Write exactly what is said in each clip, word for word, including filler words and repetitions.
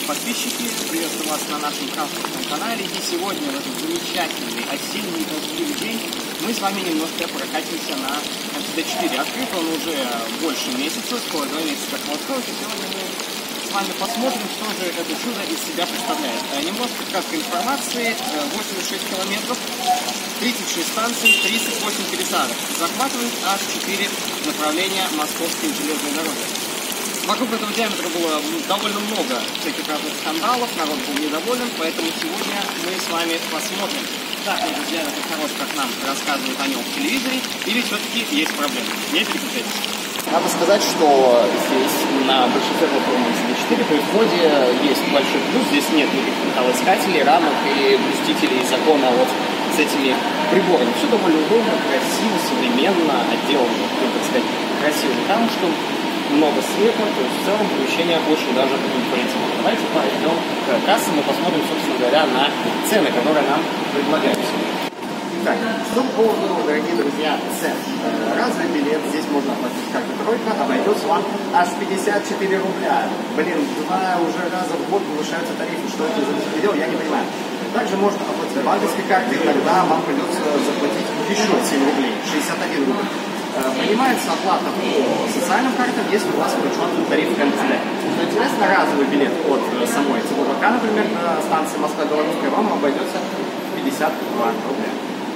подписчики, приветствую вас на нашем транспортном канале. И сегодня, в этот замечательный осенний дождливый день, мы с вами немножко прокатимся на эм си ди четыре. Открыт он уже больше месяца, скоро два месяца как открылся. И сегодня мы с вами посмотрим, что же это чудо из себя представляет. Немножко краткой информации. восемьдесят шесть километров, тридцать шесть станций, тридцать восемь пересадок. Захватывает аж четыре направления Московской железной дороги. Вокруг этого диаметра было довольно много всяких разных скандалов, народ был недоволен, поэтому сегодня мы с вами посмотрим, так этот диаметр хорош, как нам рассказывают о нем в телевизоре, или все-таки есть проблемы. Не переключайтесь. Надо сказать, что здесь на большинстве платформ эм си ди четыре при входе есть большой плюс, здесь нет никаких металлоискателей, рамок и блюстителей закона вот с этими приборами. Все довольно удобно, красиво, современно, отделано, так сказать, красивым камушком. Много света, то есть в целом помещение очень даже удовлетворительно. Давайте пойдем к кассе, мы посмотрим, собственно говоря, на цены, которые нам предлагаются. Так, что по поводу, дорогие друзья, цен. Разовый билет, здесь можно оплатить картой тройка, обойдется вам аж пятьдесят четыре рубля. Блин, два уже раза в год повышаются тарифы, что это за беспредел, я не понимаю. Также можно оплатить банковской картой, тогда вам придется заплатить еще семь рублей, шестьдесят один рубль. Принимается оплата по социальным картам, если у вас включен тариф эм си ди. Что интересно, разовый билет от самой ЦБК, например, на станции Москва-Белорусская, вам обойдется пятьдесят два рубля.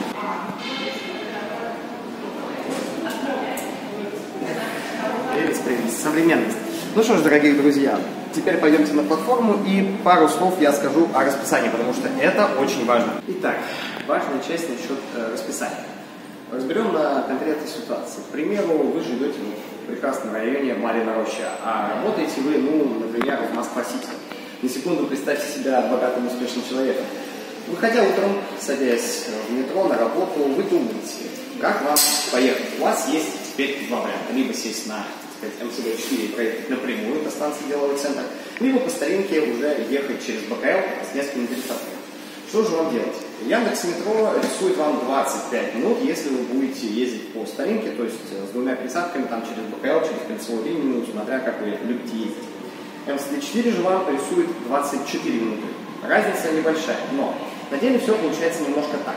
Прелесть, прелесть, современность. Ну что ж, дорогие друзья, теперь пойдемте на платформу и пару слов я скажу о расписании, потому что это очень важно. Итак, важная часть насчет э, расписания. Разберем на конкретной ситуации. К примеру, вы живете в прекрасном районе Марьина Роща, а работаете вы, ну, например, в Москва-Сити. На секунду представьте себя богатым, успешным человеком. Выходя утром, садясь в метро на работу, вы думаете, как вам поехать. У вас есть теперь два варианта. Либо сесть на, так сказать, эм си ди четыре и проехать напрямую по станции Деловой центр, либо по старинке уже ехать через бэ ка эл с несколькими пересадками. Что же вам делать? Яндекс.Метро рисует вам двадцать пять минут, если вы будете ездить по старинке, то есть с двумя пересадками, там через бэ ка эл, через кольцевую линию, смотря как вы любите ездить. эм си ди четыре же вам рисует двадцать четыре минуты. Разница небольшая, но на деле все получается немножко так.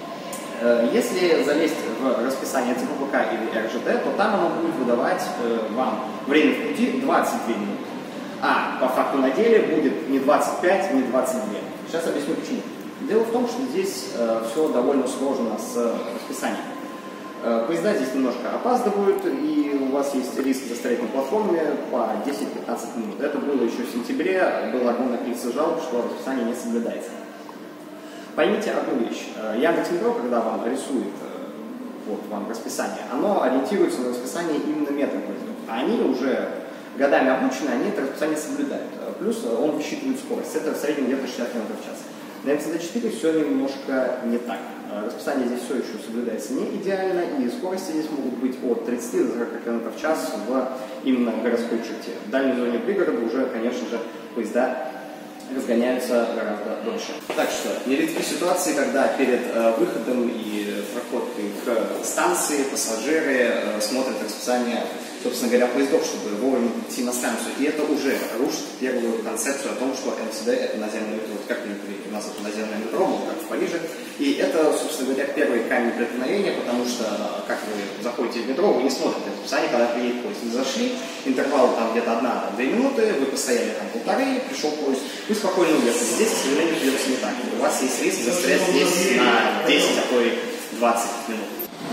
Если залезть в расписание цэ пэ вэ ка или эр жэ дэ, то там оно будет выдавать вам время в пути двадцать две минуты. А по факту на деле будет не двадцать пять, не двадцать два. Сейчас объясню почему. Дело в том, что здесь э, все довольно сложно с э, расписанием. Э, поезда здесь немножко опаздывают, и у вас есть риск застрять на платформе по десять-пятнадцать минут. Это было еще в сентябре, было огромное количество жалоб, что расписание не соблюдается. Поймите одну вещь. Яндекс.Метро, когда вам рисует э, вот, вам расписание, оно ориентируется на расписание именно метропоездов. А они уже годами обучены, они это расписание соблюдают. Плюс он высчитывает скорость. Это в среднем где-то шестьдесят километров в час. На эм си ди четыре все немножко не так. Расписание здесь все еще соблюдается не идеально, и скорости здесь могут быть от тридцати до сорока километров в час в именно городской черте. В дальней зоне пригорода уже, конечно же, поезда разгоняются гораздо дольше. Так что, нередки ситуации, когда перед э, выходом и проходкой к станции пассажиры э, смотрят расписание, собственно говоря, поездов, чтобы вовремя идти на станцию. И это уже рушит первую концепцию о том, что эм си ди это наземное метро. Вот как у нас это наземное метро, было как в Париже. И это, собственно говоря, первый камень преткновения, потому что, как вы заходите в метро, вы не смотрите расписание, когда приедет поезд. Вы зашли, интервал там где-то одна-две минуты, вы постояли там полторы, пришел поезд, вы спокойно уехали. Здесь, к сожалению, придется не так. У вас есть риск застрять здесь на десять, а то и двадцать минут.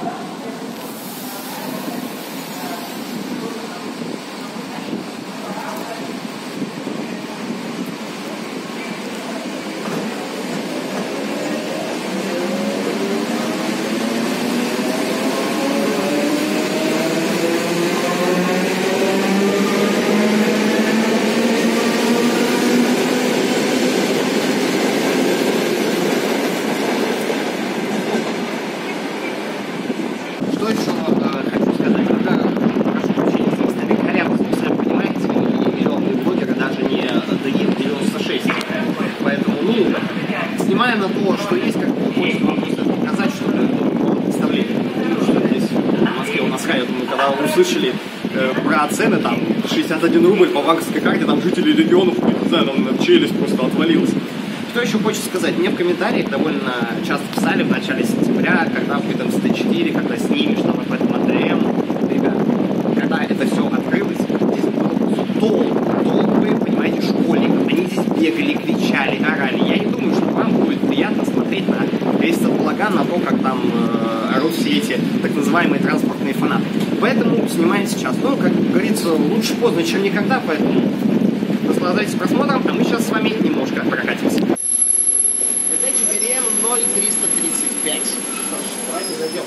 Снимая на то, что есть, как бы хочется вам просто показать, что это было представление. Потому что здесь в Москве у нас хайп, мы когда услышали э, про цены, там шестьдесят один рубль по банковской карте, там жители регионов, не знаю, там челюсть просто отвалилась. Что еще хочется сказать? Мне в комментариях довольно часто писали в начале сентября, когда будет эм си ти четыре, когда снимешь там эф эм эй эм. Ребят, когда это все открылось, здесь было толк, толпы, понимаете, школьников. Они здесь бегали, кричали, орали. Я не думаю, что вам будет приятно смотреть на весь этот балаган, на то, как там э, орут все эти так называемые транспортные фанаты. Поэтому снимаем сейчас. Ну, как говорится, лучше поздно, чем никогда, поэтому наслаждайтесь просмотром, а мы сейчас с вами немножко прокатимся. Это четыре эм ноль триста тридцать пять. Что ж, давайте зайдем.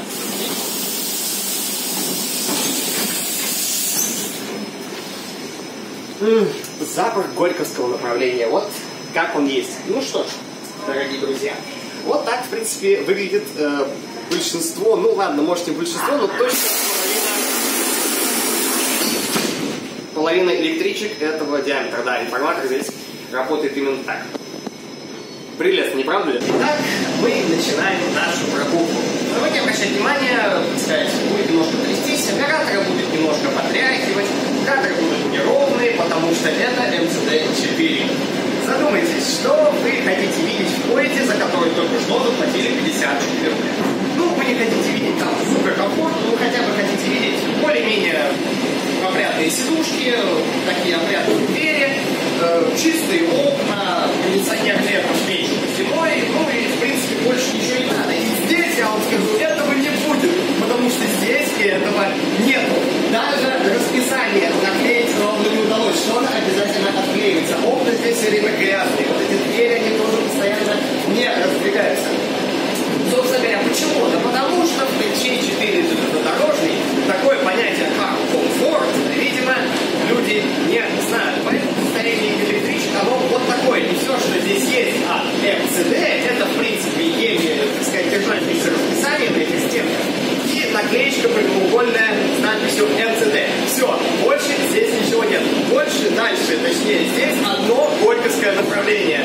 М-м, запах горьковского направления. Вот как он есть. Ну что ж, дорогие друзья, вот так, в принципе, выглядит э, большинство, ну ладно, может не большинство, но точно половина, половина электричек этого диаметра. Да, информатор здесь работает именно так. Прелестно, не правда ли? Итак, мы начинаем нашу прогулку. Но вы не обращайте внимания, сказать, будет немножко трястись, оператора будет немножко потряхивать, кадры будут неровные, потому что это эм си ди четыре. Задумайтесь, что вы хотите видеть в поезде, за который только что заплатили пятьдесят четыре рубля. Ну, вы не хотите видеть там суперкомфорт, ну хотя бы хотите видеть более-менее опрятные сидушки, такие опрятные двери, э, чистые окна, кондиционер летом, вечером, зимой, ну и в принципе больше ничего не надо. И здесь, я вам скажу, этого не будет, потому что здесь этого нету. Даже расписание наклеить ровно не удалось, что оно обязательно отклеивается. Окна здесь все время грязные, вот эти двери, они тоже постоянно не раздвигаются. Собственно говоря, почему? Да потому что в тэ че четыре железнодорожный такое понятие, как комфорт, видимо, люди не знают. Поэтому состояние электричек, оно вот такое. И все, что здесь есть от эм си ди, это, в принципе, еле, так сказать, держащееся расписание на этих стенках. И наклеечка прямоугольная с надписью эм си ди. Все, больше здесь ничего нет. Больше, дальше, точнее, здесь одно горьковское направление.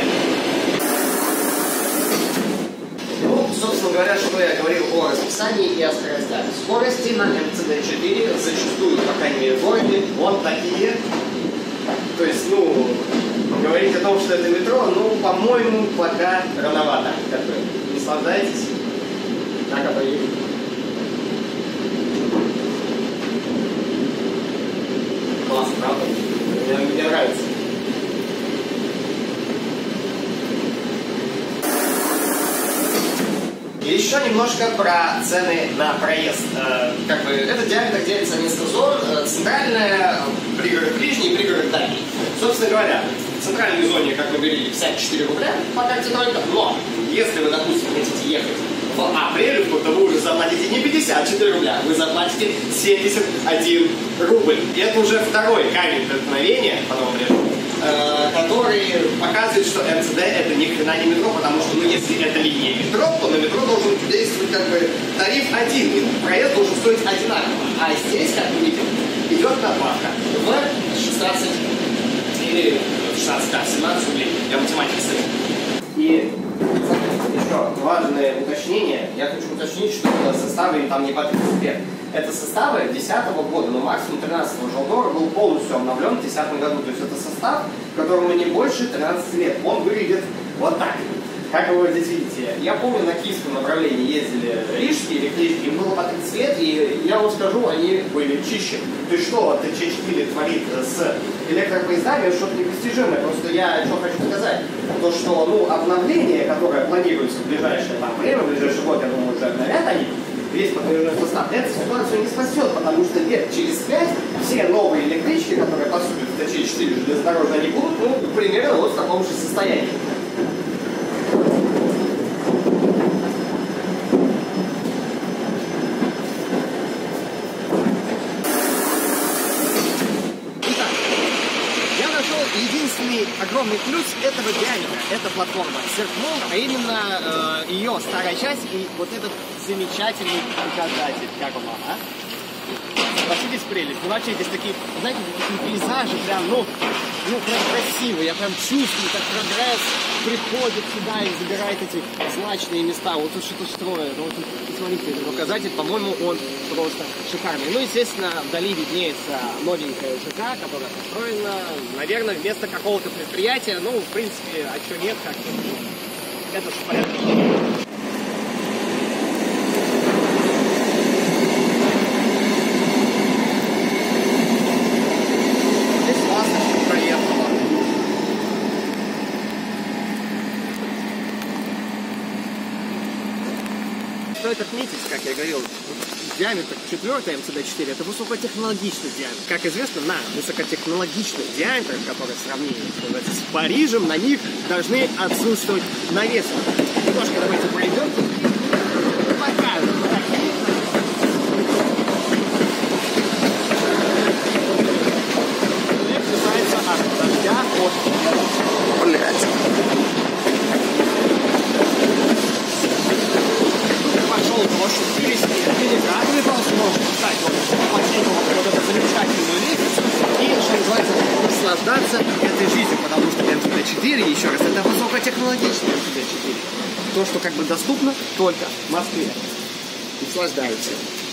Ну, собственно говоря, что я говорил о расписании и о скоростях. Скорости на эм си ди четыре зачастую, по крайней мере, в городе, вот такие. То есть, ну, говорить о том, что это метро, ну, по-моему, пока рановато. Как бы, наслаждайтесь. Так оно и классно, правда? Мне, мне нравится. И еще немножко про цены на проезд. Э, как бы, этот диаметр делится на несколько зон. Центральная, пригород ближний и пригород дальний. Собственно говоря, в центральной зоне, как вы говорили, пятьдесят четыре рубля по карте только. Но, если вы, допустим, хотите ехать в апреле, то вы уже заплатите не пятьдесят четыре рубля, вы заплатите семьдесят один рубль. И это уже второй камень преткновения, потом э, который показывает, что эм си ди это ни хрена не метро, потому что, ну, если это линия метро, то на метро должен действовать как бы тариф один, и проезд должен стоить одинаково. А здесь, как вы видите, идет надбавка в шестнадцать или шестнадцать, да, семнадцать рублей. Я математик, кстати. И еще важное уточнение. Я хочу уточнить, что составы там не по тридцать лет. Это составы две тысячи десятого года, но максимум тринадцатого Желдора был полностью обновлен в две тысячи десятом году. То есть это состав, которому не больше тринадцати лет. Он выглядит вот так. Как вы здесь видите. Я помню, на киевском направлении ездили рижские электрички, им было по тридцать лет, и я вам скажу, они были чище. То есть что тэ че четыре творит с электропоездами, что-то непостижимое. Просто я что хочу сказать, то что, ну, обновление, которое планируется в ближайшее там время, в ближайший год, я думаю, уже обновят они, весь подвижной состав, эту ситуацию не спасет, потому что лет через пять все новые электрички, которые поступят в тэ че четыре железнодорожные, они будут, ну, примерно вот в таком же состоянии. Единственный огромный плюс этого диаметра, это платформа Сверхмол, а именно э, ее старая часть и вот этот замечательный показатель. Как вам, а? Согласитесь, прелесть. Ну вообще здесь такие, знаете, такие пейзажи прям, ну, ну, прям красиво, я прям чувствую, как прогресс приходит сюда и забирает эти злачные места. Вот тут что-то строят. Вот тут, посмотрите, этот указатель, по-моему, он просто шикарный. Ну, естественно, вдали виднеется новенькая ЖК, которая построена, наверное, вместо какого-то предприятия. Ну, в принципе, а что нет, как это же порядок. Стоит отметить, как я говорил, диаметр четвёртой эм си ди четыре это высокотехнологичный диаметр. Как известно, на высокотехнологичных диаметрах, которые в сравнении с Парижем, на них должны отсутствовать навесы. Немножко давайте пройдем и покажем. Это касается от дождя от... Блять. Наслаждаться этой жизнью, потому что эм си ди четыре, еще раз, это высокотехнологичный эм си ди четыре. То, что как бы доступно только в Москве. Наслаждаются.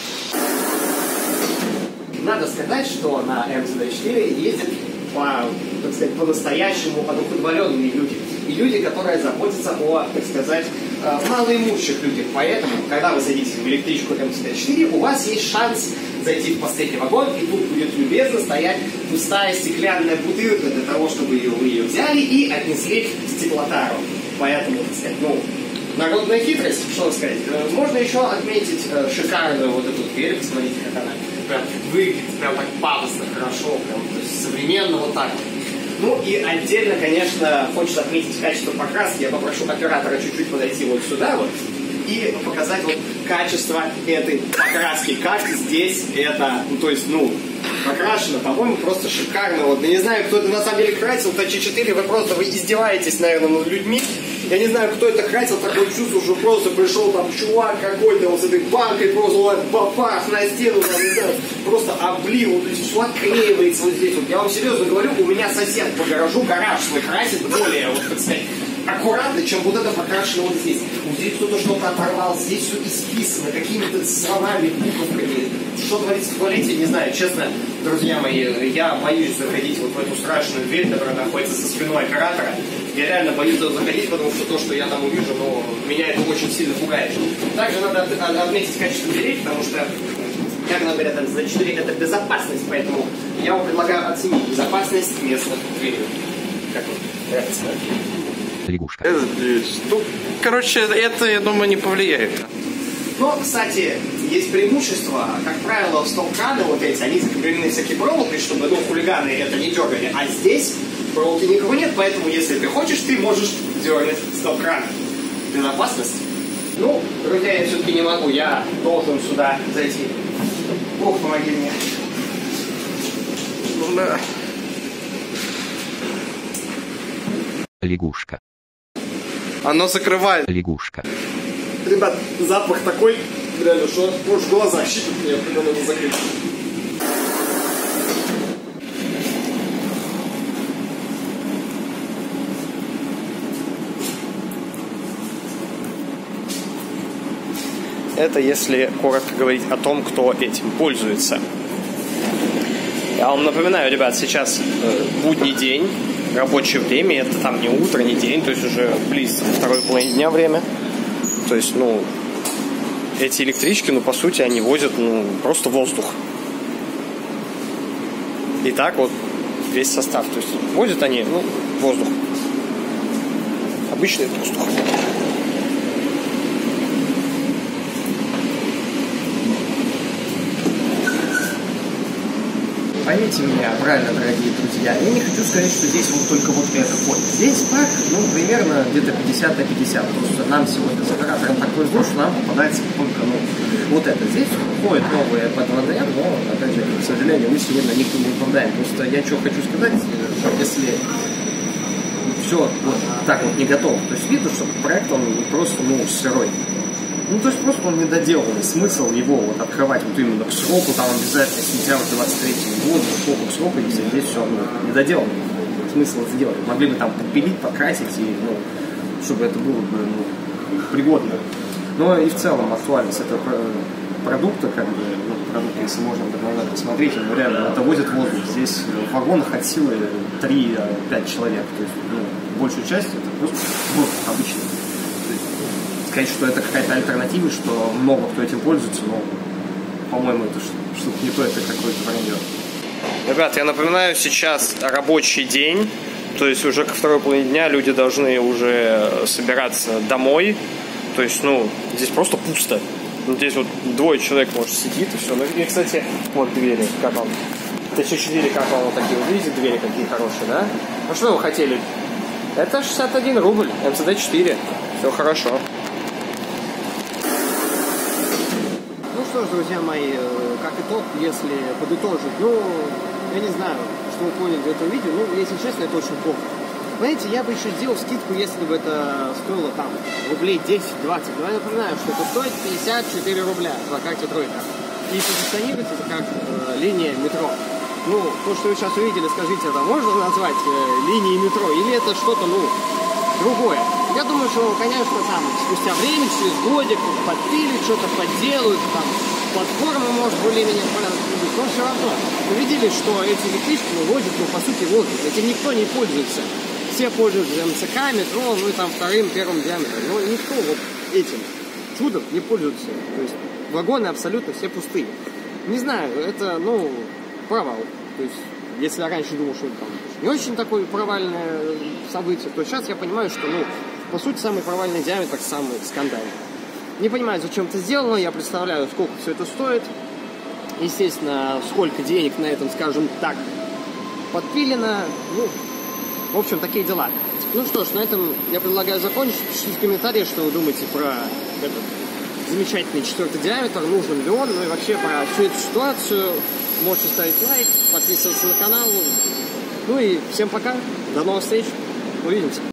Надо сказать, что на эм си ди четыре ездят по, так сказать, по-настоящему одухотворенные люди. И люди, которые заботятся о, так сказать, малоимущих людях. Поэтому, когда вы садитесь в электричку эм си ди четыре, у вас есть шанс зайти в последний вагон, и тут будет любезно стоять пустая стеклянная бутылка для того, чтобы ее, вы ее взяли и отнесли к стеклотару. Поэтому, так сказать, ну, народная хитрость, что сказать. Можно еще отметить шикарную вот эту дверь, посмотрите, как она прям выглядит, прям так пафосно, хорошо, прям, то есть современно вот так вот. Ну и отдельно, конечно, хочется отметить качество покраски. Я попрошу оператора чуть-чуть подойти вот сюда вот и показать вот качество этой покраски. Как здесь это, ну то есть, ну, покрашено, по-моему, просто шикарно. Вот, я не знаю, кто это на самом деле красил, Т Ч четыре, вы просто вы издеваетесь, наверное, над людьми. Я не знаю, кто это красил, такое чувство, что просто пришел там чувак какой-то вот с этой банкой, просто вот попах на стену, там, не знаю, просто облил, вот все отклеивается вот здесь. Вот я вам серьезно говорю, у меня сосед по гаражу гараж свой красит более, вот, так сказать, аккуратно, чем вот это покрашено вот здесь. Вот здесь кто-то что-то оторвал, здесь все исписано какими-то словами, буковками. Что творится в туалете, не знаю. Честно, друзья мои, я боюсь заходить вот в эту страшную дверь, которая находится за спиной оператора. Я реально боюсь заходить, потому что то, что я там увижу, ну, меня это очень сильно пугает. Также надо отметить качество дверей, потому что, как нам говорят, эм си ди четыре это безопасность, поэтому я вам предлагаю оценить безопасность местных дверей. Как вам нравится? Лягушка. Это, ну, короче, это, я думаю, не повлияет. Но, кстати, есть преимущество. Как правило, стоп-краны вот эти, они закреплены всякие проволокой, чтобы, ну, хулиганы это не дергали. А здесь проволоки никого нет, поэтому, если ты хочешь, ты можешь дергать стоп-кран. Безопасность. Ну, друзья, я все-таки не могу. Я должен сюда зайти. Бог, помоги мне. Ну, да. Лягушка. Оно закрывает. Лягушка. Ребят, запах такой, реально, что можешь глаза щипать мне, когда надо закрыть. Это если коротко говорить о том, кто этим пользуется. Я вам напоминаю, ребят, сейчас э, будний день, рабочее время, это там не утро, не день, то есть уже близ второй половины дня время. То есть, ну, эти электрички, ну, по сути, они возят, ну, просто воздух. И так вот весь состав. То есть, возят они, ну, воздух. Обычный воздух. Поймите меня правильно, дорогие друзья, я не хочу сказать, что здесь вот только вот это ходит. Здесь парк, ну, примерно где-то пятьдесят на пятьдесят. Просто нам сегодня с оператором так повезло, что нам попадается только, ну, вот это. Здесь ходит новые под ВДР, но, опять же, к сожалению, мы сегодня никто не попадаем. Просто я что хочу сказать, если все вот так вот не готово, то есть видно, что проект, он просто, ну, сырой. Ну, то есть просто он недоделанный. Смысл его вот открывать вот именно к сроку, там обязательно сентябрь двадцать третьего года, сколько к сроку, если здесь все, ну, недоделано. смысл сделать. Могли бы там подпилить, покрасить, и, ну, чтобы это было бы ну, пригодно. Но и в целом актуальность этого продукта, как бы, ну, продукт, если можно посмотреть, ну, реально, это возит воздух. Здесь в вагонах от силы три-пять человек. То есть, ну, большую часть это просто воздух обычный. То есть, сказать, что это какая-то альтернатива, что много кто этим пользуется, но, по-моему, это что-то не то, это какой-то вранье. Ребят, я напоминаю, сейчас рабочий день, то есть уже ко второй половине дня люди должны уже собираться домой. То есть, ну, здесь просто пусто. Здесь вот двое человек, может, сидит и все. Ну, и, кстати, вот двери, как вам? Т четыре, как вам вот такие, вот видите, двери какие хорошие, да? Ну, что вы хотели? Это шестьдесят один рубль, эм цэ дэ четыре. Все хорошо. Ну что ж, друзья мои, как итог, если подытожить, ну, я не знаю, что вы поняли из этого видео, ну, если честно, это очень плохо. Знаете, я бы еще сделал скидку, если бы это стоило там рублей десять-двадцать. Но я напоминаю, что это стоит пятьдесят четыре рубля по карте тройка. И позиционируется это как э, линия метро. Ну, то, что вы сейчас увидели, скажите, это можно назвать э, линией метро? Или это что-то, ну, другое? Я думаю, что, конечно, там спустя время, через годик подпилят, что-то подделают, там платформа может более-менее понятно, но все равно. Вы видели, что эти электрички выводят, ну, по сути, воздух. Этим никто не пользуется. Все пользуются эм цэ ка, метро, ну и там вторым, первым диаметром. Но никто вот этим чудом не пользуется. То есть вагоны абсолютно все пустые. Не знаю, это, ну, провал. То есть, если я раньше думал, что это там не очень такое провальное событие, то сейчас я понимаю, что, ну, по сути, самый провальный диаметр, самый скандальный. Не понимаю, зачем это сделано, я представляю, сколько все это стоит. Естественно, сколько денег на этом, скажем так, подпилено. Ну, в общем, такие дела. Ну что ж, на этом я предлагаю закончить. Пишите в комментариях, что вы думаете про этот замечательный четвертый диаметр, нужен ли он, ну и вообще про всю эту ситуацию. Можете ставить лайк, подписываться на канал. Ну и всем пока, до новых встреч, увидимся.